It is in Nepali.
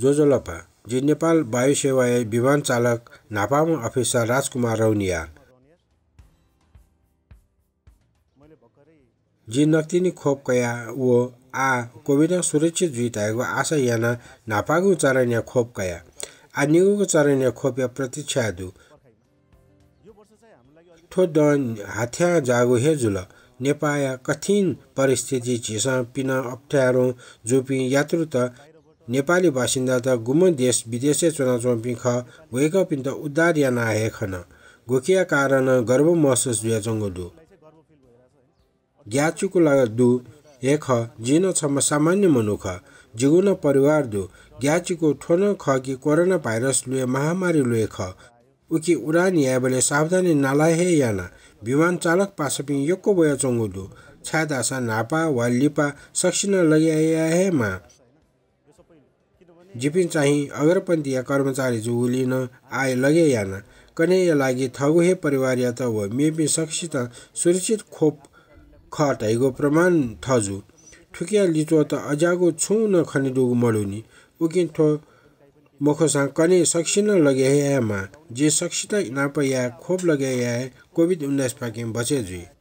जोजोलपा जी नेपाल वायु सेवा विमान चालक नापामा अफिसर राजकुमार रौनिया जी नक्तिनी खोप कया वो आ कोविड सुरक्षित जुइताएको आशा याना नापागु चरण्या खोप कया आ निगुको चरण्या खोप या प्रतीक्षा दु ठो दन हाथ्या जागो हे जुल नेपाया कठिन परिस्थिति झिसा पिना अप्ठ्यारो जोपी यात्रु त नेपाली बासिन्दा त गुम देश विदेशे चुनाव चोपी ख गएका पिन त उद्धार याना आए खन गोकिया कारण गर्व महसुस जुया जंगदु ग्याचुको दु एक जिन छम सामान्य मनुख जिगुन परिवार दु ग्याचुको ठोन ख कि कोरोना भाइरस लुए महामारी लुए ख उकी उडान याबले सावधानी नालाहे याना विमान चालक पासपि यक्को बया चंगुदु छादासा नापा वा लिपा सक्सिन लगिया हे मा जिपिन चाहिँ अगरपन्थी या कर्मचारी जुलिन आए लगे याना कने या लागि थगु हे परिवार या त व मेबि सक्सित सुरक्षित खोप खटाइगो प्रमाण थजु ठुकिया लिचो त अजागो छु न खनिदुगु मडुनी उकिन ठो मोखसा कने सक्सिन लगे हे मा जे सक्सित नाप या खोप लगे या कोभिड 19 पाके बचे जुई